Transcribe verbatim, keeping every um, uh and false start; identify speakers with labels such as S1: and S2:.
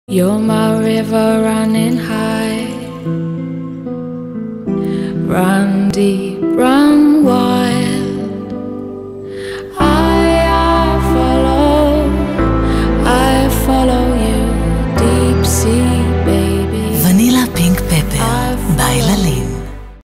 S1: You're my river running high. Run deep, run